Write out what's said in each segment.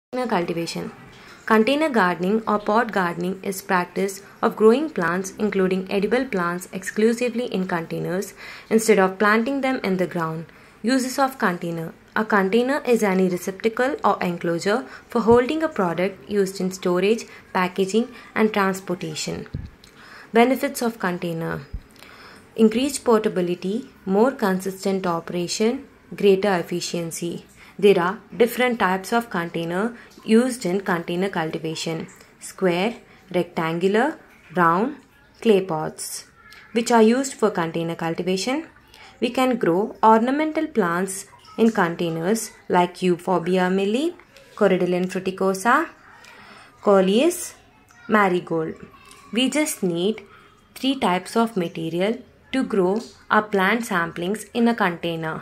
Container cultivation. Container gardening or pot gardening is practice of growing plants including edible plants exclusively in containers instead of planting them in the ground. Uses of container. A container is any receptacle or enclosure for holding a product used in storage, packaging and transportation. Benefits of container. Increased portability, more consistent operation, greater efficiency. There are different types of container used in container cultivation: square, rectangular, round, clay pots. Which are used for container cultivation? We can grow ornamental plants in containers like Euphorbia milli, Corydillon fruticosa, Coleus, marigold. We just need 3 types of material to grow our plant samplings in a container: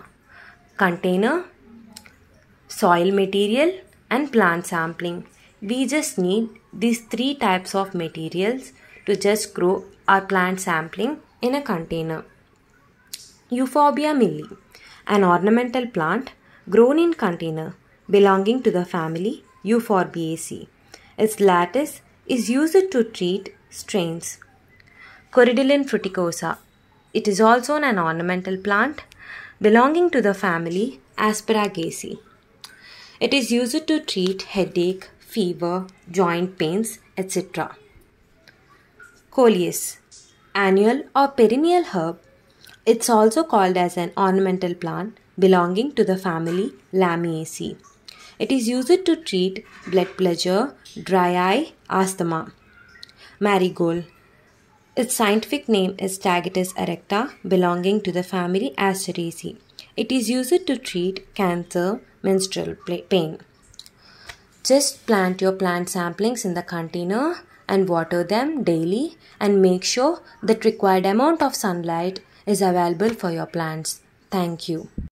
soil material and plant sampling. We just need these 3 types of materials to just grow our plant sampling in a container. Euphorbia milli, an ornamental plant grown in container belonging to the family Euphorbiaceae. Its lattice is used to treat strains. Corydillon fruticosa. It is also an ornamental plant belonging to the family Asparagaceae. It is used to treat headache, fever, joint pains, etc. Coleus, annual or perennial herb. It's also called as an ornamental plant belonging to the family Lamiaceae. It is used to treat blood pressure, dry eye, asthma. Marigold. Its scientific name is Tagetes erecta, belonging to the family Asteraceae. It is used to treat cancer, menstrual pain. Just plant your plant samplings in the container and water them daily and make sure that required amount of sunlight is available for your plants. Thank you.